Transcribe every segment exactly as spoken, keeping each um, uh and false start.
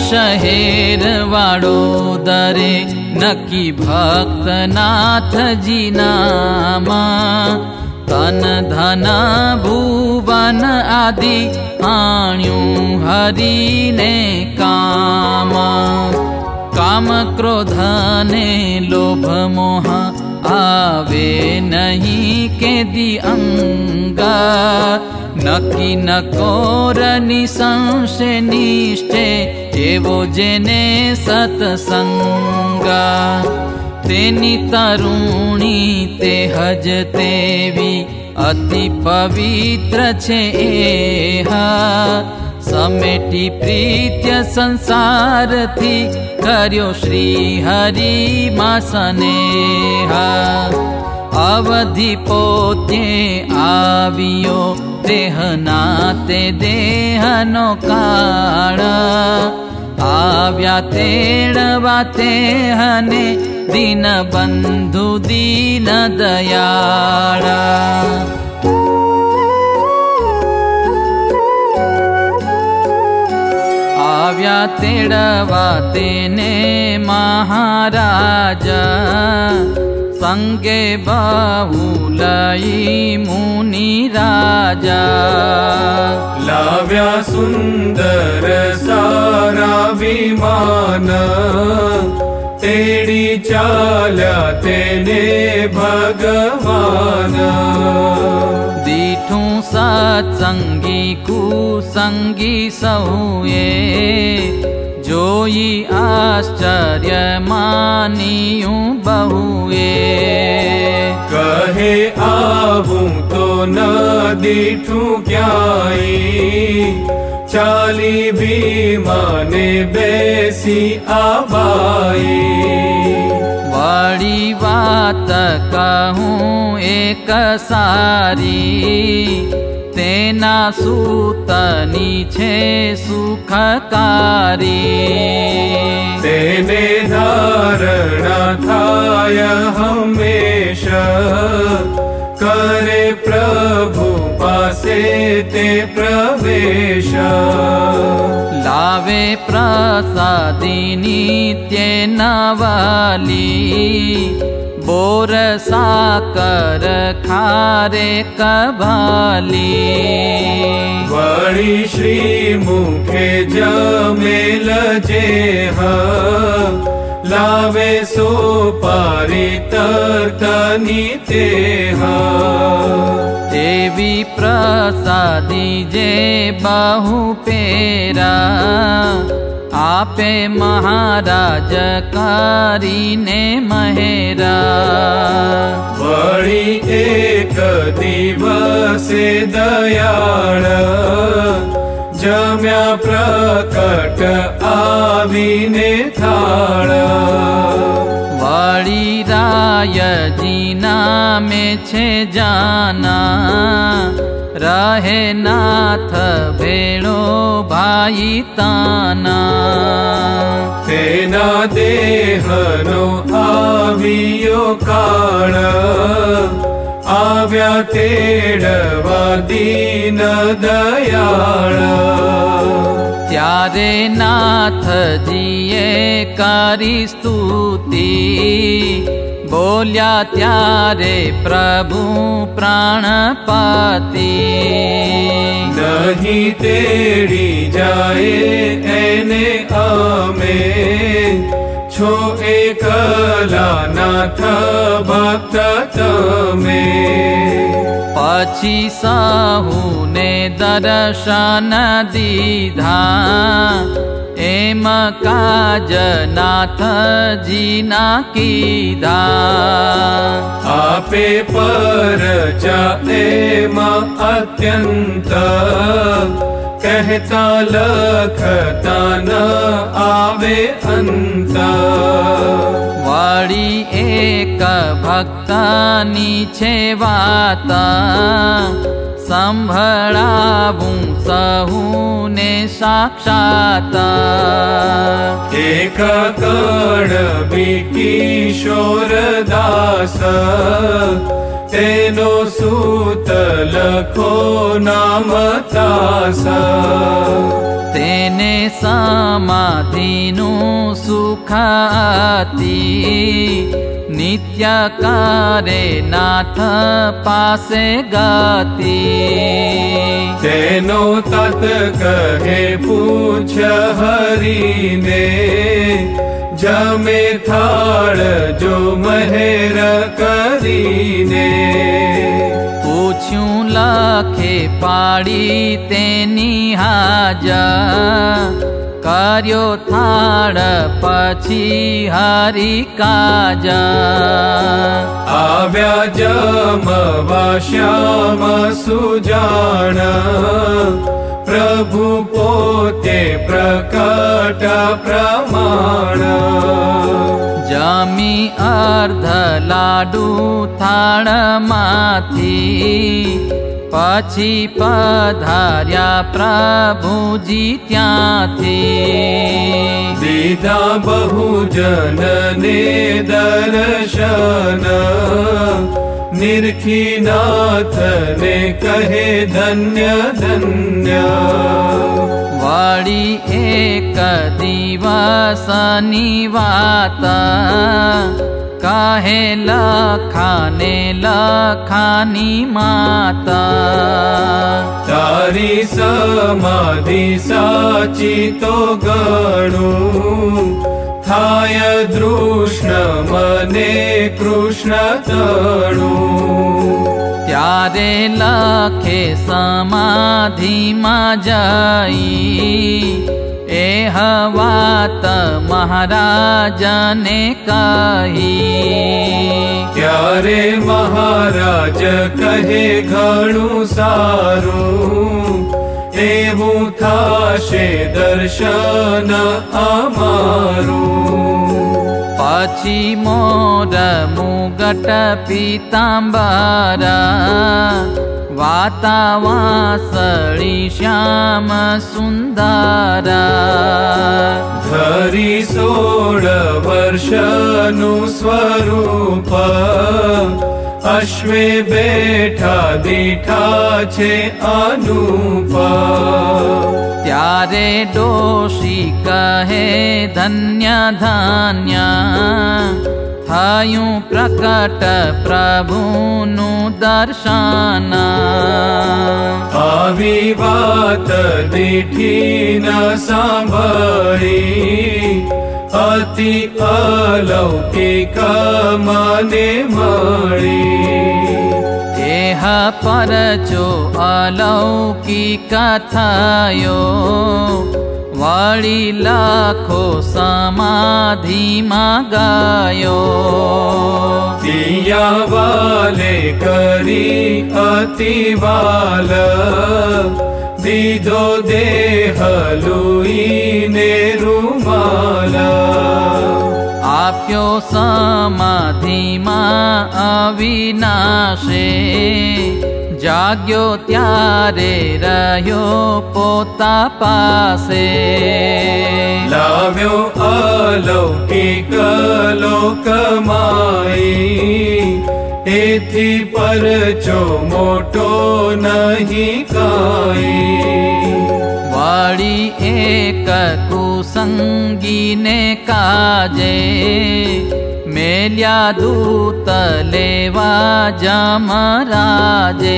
शहेर वडोदरे नक्की भक्तनाथजी नामा। तन धन भुवन आदि आण्यूं हरि ने कामा। काम क्रोध ने लोभ मोह आवे नहीं के दी अंगा। नक्की नकोर निसंशय निष्ठे एवो जेने सत्संगा। तेनी तरुणी ते हज तेवी अति पवित्र छे एहा। समेटी प्रीत्य संसार थी कर्यो श्री हरि मां स्नेहा। अवधि पोते आवियो देहना ते देहनो काळ। आव्या तेड़वा तेहने दीन बंधु दीन दयाळा। आव्या तेड़वा तेने महाराजा। संगे बहुलई मुनि राजा। लाव्या सुंदर सारा विमान। तेड़ी चाल्या तेने भगवान। दीठू सत्संगी कुसंगी सौए। जोई आश्चर्य मानियूं बहुए। कहे आऊं तो न दीठू क्याई। चाली भी माने बेसी आबाई। बड़ी बात कहूँ एक सारी। तेना सूतनी छे सुखकारी। तेने धारणा थाय हमेशा। करे प्रभु पासे ते प्रवेश। लावे प्रसादी नित्य नवाली। बोर साकर खारे कभाली। वड़ी श्री मुखे जमेल जेहा। लावे सोपारी तरतनी तेहा। देवी प्रसादी जे बहु पेरा। आपे महाराज करीने महेरा। वड़ी एक दिवसे दयाळ। जम्या प्रकट आवीने थाळ। वड़ी रायजी नामे छे जाना। रहे नाथ भेड़ो भाई ताना। तेना देहनो आवियो काळ। आव्या तेड़वा दीन दयाळ। त्यारे नाथ जीए करी स्तुति। बोल्या त्यारे प्रभु प्राणपति। नहीं तेड़ी जाए एने आमे। छो एकला नाथ भक्त तमे। पछी साहुने दर्शन दीधा। एम काज नाथ जी ना कीधा। आपे परचा एम अत्यंत। कहता लखता न आवे अंत। वड़ी एक भक्तानी छे वाता। संभळावूं सहूने साक्षात। एक कण भी किशोर दास। તેનો સૂત લખો નામ તાસ તેને સમાધિનું સુખ અતિ નિત્ય કરે નાથ પાસે ગતિ તેનો તત કહે પૂછ હરીને જમે થાળ જો મહેર કરીને પૂછ્યું લખે પાડી તેની હાજર કર્યો થાળ પછી હરિ કાજ આવ્યા જમવા શ્યામ સુજાણ પ્રભુ પોતે પ્રકટ પ્રમાણ જમી અર્ધ લાડુ થાળમાંથી પછી પધાર્યા પ્રભુજી ત્યાંથી દીધા બહુજનને દર્શન નિરખી નાથને કહે ધન્ય ધન્ય વળી એક દિવસની વાત કહે લખાને લખાની માતા તારી સમાધિ સાચી તો ગણું થાય દૃષ્ણ મને કૃષ્ણ તણું ત્યારે લખે સમાધિમાં જઈ એ વાત મહારાજને કહી ત્યારે મહારાજ કહે ઘણું સારું એવું થાશે દર્શન અમારું પછી મોર મુગટ પીતાંબર વાતા વાસળી શ્યામ સુંદર ધરી સોળ વર્ષનું સ્વરૂપ અશ્વે બેઠા દીઠા છે અનુપ ત્યારે ડોશી કહે ધન્ય ધન્ય થયું પ્રકટ પ્રભુનું દર્શન આવી વાત દીઠી ન સાંભળી અતિ અલૌકિક મને મળી એહ પરચો અલૌકિક થયો વળી લાખો સમાધિમાં ગયો તિયા વાલે કરી અતિ વાલ દીધો દેહ લુઈને રૂમાલ આપ્યો સમાધિમાં અવિનાશે જાગ્યો ત્યારે રહ્યો પોતા પાસે લાવ્યો અલૌકિક લોકમાઈ એથી પરચો મોટો નહીં કાઈ વળી એક કુસંગીને કાજે મેલ્યા દૂત લેવા જમરાજે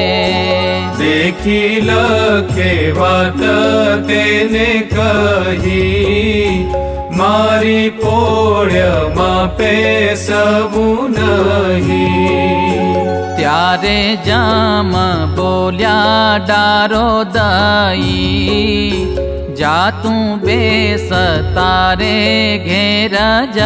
દેખી લખે વાત તેને કહી મારી પોળ્યમાં પેસવું નહીં ત્યારે જમ બોલ્યા ડારો દઈ જાતું બેસ તારે ઘેર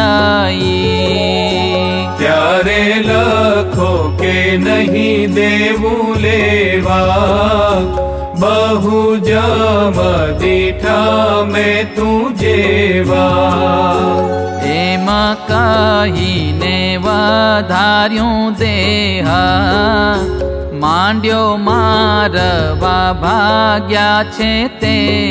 જઈ ત્યારે લખો કે નહીં દેવું લેવા બહુ જમ દીઠા મેં તું જેવા એમ કહીને વધાર્યું દેહ માંડ્યો મારવા ભાગ્યા છે તે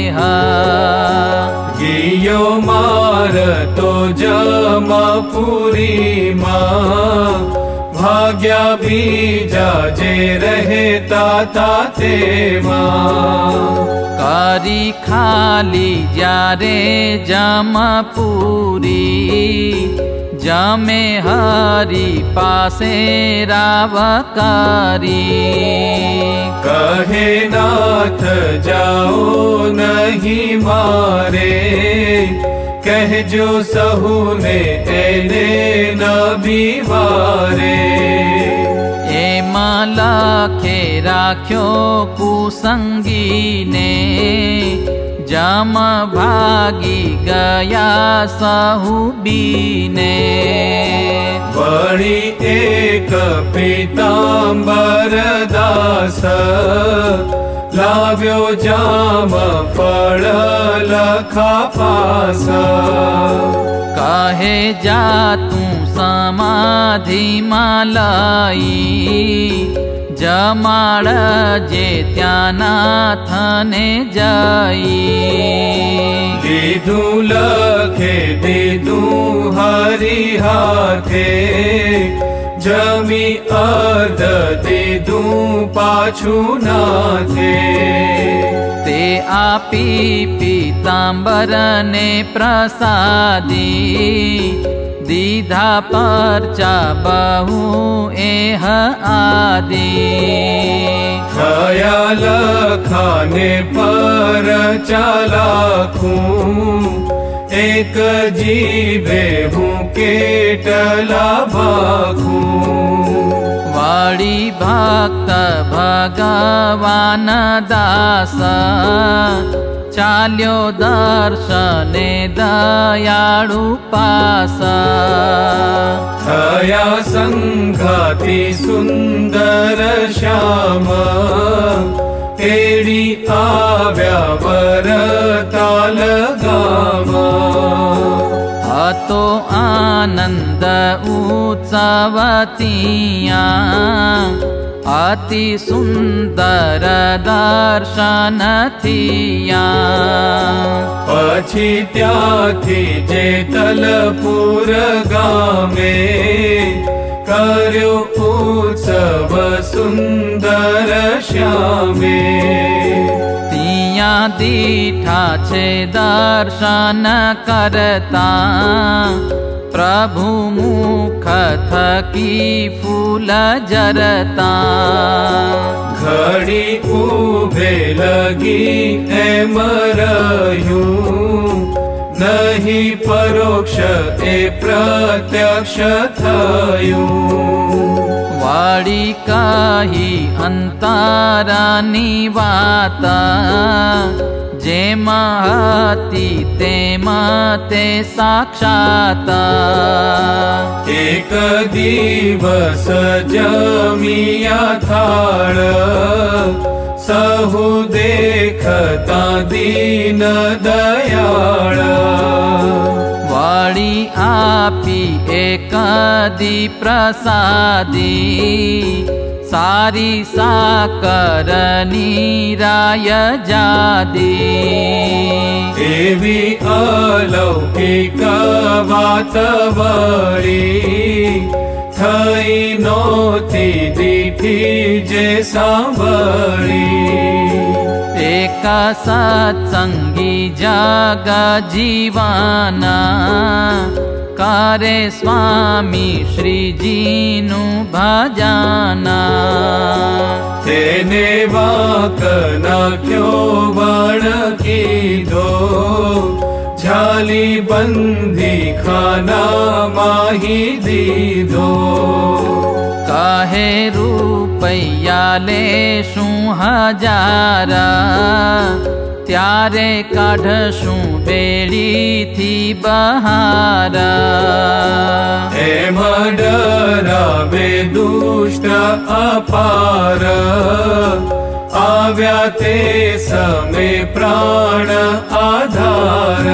ગિયો માર તો જમપુરીમાં भाग्या बीजा जे रहता था तेमां। करी खाली जारे जमपुरी, जमे हरि पासे रावकारी। कहे नाथ जाओ नहीं मारे, कहजो सहुने एने न बीवारे। एमां लखे राख्यो कुसंगी ने, जम भागी गया सहुबीने। बड़ी एक पीतांबर दास, लाव्यो जाम फल लखा पास। कहे जा तू समाधि मालाई, जमाड़ जे त्यानाथने जाई। दीदू लखे दीदू हरि हाथे, जमी अर्ध दीदू पाछू नाथे। ते आपी पीतांबर ने प्रसादी, दीधा परचा बहु एह आदि। थया लखाने परचा लाखूं, एक जीवे हूँ केटला भाखूं। वाड़ी भक्त भगवान दास, चाल्यो दर्शने दयाळु पास। थया संघाती सुंदर श्याम, तेड़ी आव्या वरताल गाम। अतो आनंद उत्सवतिया, अति सुंदर दर्शन थिया। पछी त्याथी जेतलपुर गामे, कर्यो उत्सव सुंदर श्यामे। तिया दीठा छे दर्शन करता, प्रभु मुख थकी फूल जरता। घड़ी उभे लगी एम रह्यूं, नहीं परोक्ष ए प्रत्यक्ष थयूं। वाड़ी कही अंतरानी वाता, जेमा हती तेमा ते साक्षात। एक दिवस जमिया थाळ, सहु देखता दीन दयाळ। वाड़ी आपी एक दी प्रसादी, सारी साकर नीराय जादी। एवी अलौकिक वात वळी, थई नोती दीठी जे सांभळी। एक सत्संगी जग जीवाना, करे स्वामी श्रीजीनु भजाना। तेने वाक नाख्यो वण कीधो, झाली बंधी खाना माही दीधो। कहे रूपैया लेशुं हजारा, त्यारे काढशुं बेड़ी थी बहारा। एम डरावे दुष्ट अपार, आव्या ते समे प्राण आधार।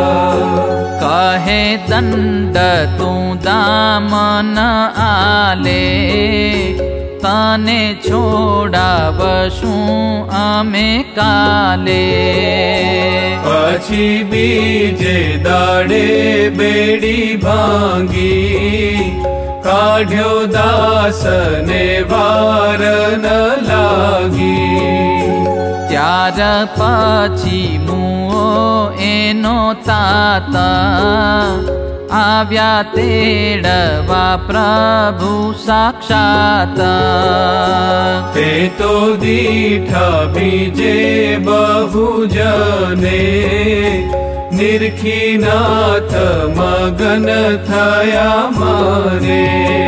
कहे दंड तू दामन आले, तने छोड़ावशुं अमे काले। पछी बीजे दाड़े बेड़ी भांगी, કાઢ્યો દાસને વાર ન લાગી. ત્યાર પછી મુઓ એનો તાતા આવ્યા તેડવા પ્રભુ સાક્ષાત. તે તો દીઠા બીજે બહુ જને નિરખી નાથ મગન થયા મારે.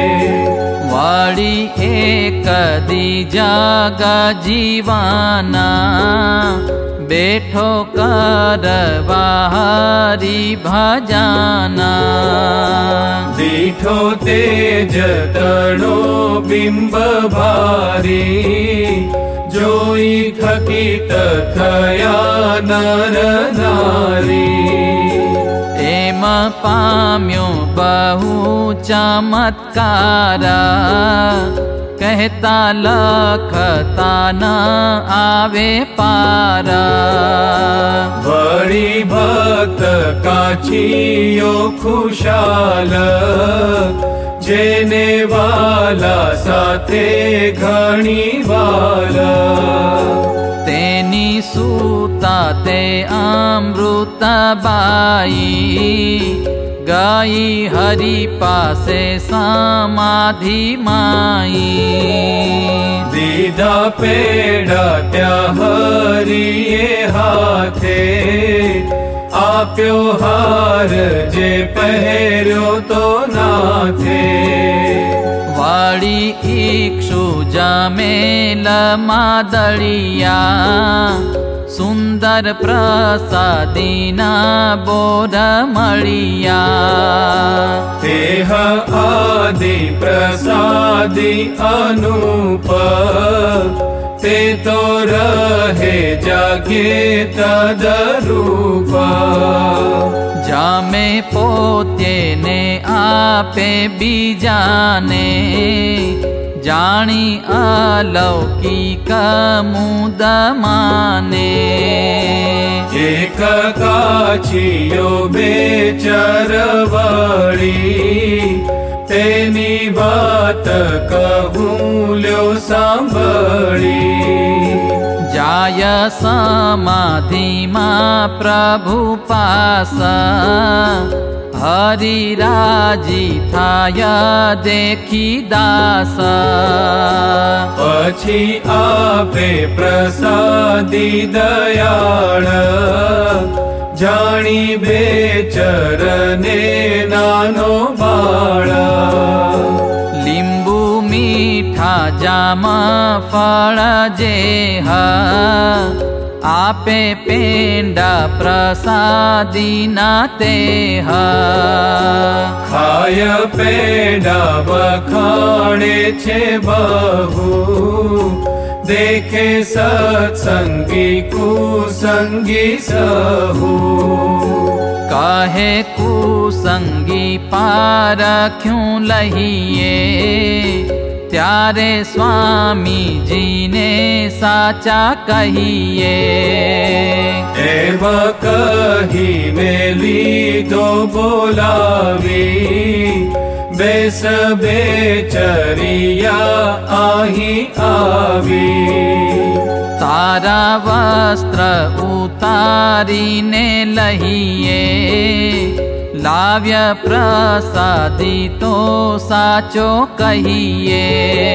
વળી એક દી જગ જીવાના બેઠો કરવા હરિ ભજાના. દીઠો તેજ તણો બિંબ ભારી જોઈ થકિત થયા નર નારી. એમ પામ્યો બહુ ચમત્કાર કહેતા લખતા ન આવે પાર. વળી ભક્ત કાછીયો ખુશાલ જેને વાલા સાથે ઘણી વાલા. તેની સૂતા તે અમૃતબાઈ ગઈ હરિ પાસે સમાધિ માઈ. દીધા પેડા ત્યાં હરિએ હાથે આપ્યો હાર જે પહેર્યો તો નાથે. વળી ઈક્ષુ જમેલ માદળિયા સુંદર પ્રસાદીના બોર મળિયા. તેહ આદિ પ્રસાદી અનુપ તે તો રહે જાગે તદરૂપ. જામે પોતે ને આપે બીજાને જાણી અલૌકિક મુદ માને. એક કાછીયો બેચર વળી તેની વાત કહું લ્યો સાંભળી. જાય સમાધિમાં પ્રભુ પાસ હરિ રાજી થાય દેખી દાસ. પછી આપે પ્રસાદી દયાળ જાણી બેચરને નાનો બાળ. લીંબુ મીઠા જામ ફળ જેહ આપે પેંડા પ્રસાદીના તેહ. ખાય પેડા વખાણે છે બહુ દેખે સત્સંગી કુસંગી સહુ. કહે કુસંગી પારખ્યું લહીએ ત્યારે સ્વામીજીને સાચા કહીએ. એમ કહીને લીધો બોલાવી બેસ બેચરિયા અહીં આવી. તારા વસ્ત્ર ઉતારીને લહીએ લાવ્ય પ્રસાદી તો સાચો કહીએ.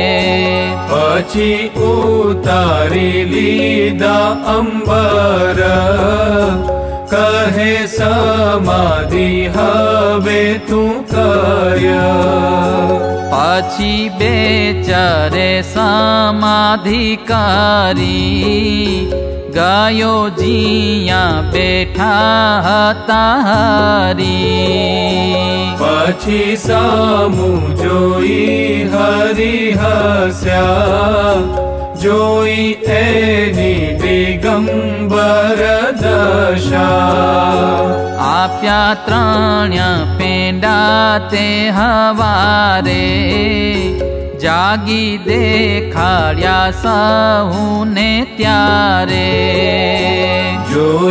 પછી ઉતારી લીધા અંબર કહે સમાધિ હવે તું કર્ય. પછી બેચરે સમાધિ કરી ગયો જીયા બેઠા હતા હરી. પછી સામું જોઈ હરિ હસ્યા જોઈ એની દિગંબર દશા. આપ્યા ત્રણ્ય પેંડા તે હવારે જાગી દેખાડ્યા સહુને ત્યારે.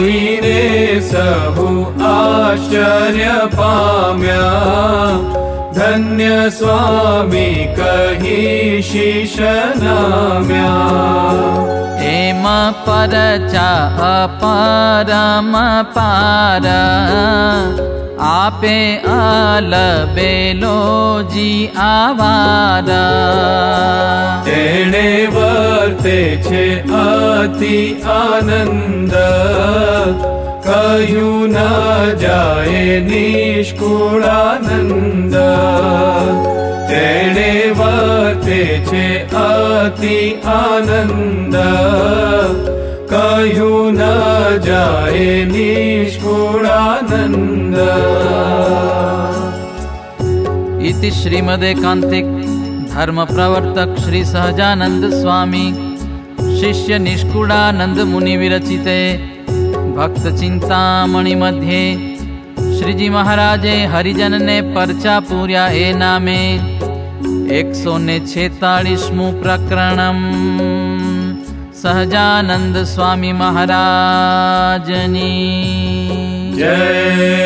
જોઈને સહુ આશ્ચર્ય પામ્યા धन्य स्वामी कही शीश नाम्या एम परचा अपरम पार आपे अलबेलो जी आवारा तेणे वर्ते छे अति आनंद कहूं न जाए निष्कुळानंद तेणे वर्ते छे अति आनंद कहूं न जाए निष्कुळानंद। इति श्रीमदेकांतिक धर्म प्रवर्तक श्री सहजानंद स्वामी शिष्य निष्कुळानंद मुनि विरचिते भक्त चिंतामणि मध्ये श्रीजी महाराजे हरिजन ने परचा पूर्या ए नामे एक सौ ने छेतालीसमु प्रकरणम सहजानंद स्वामी महाराजनी जय।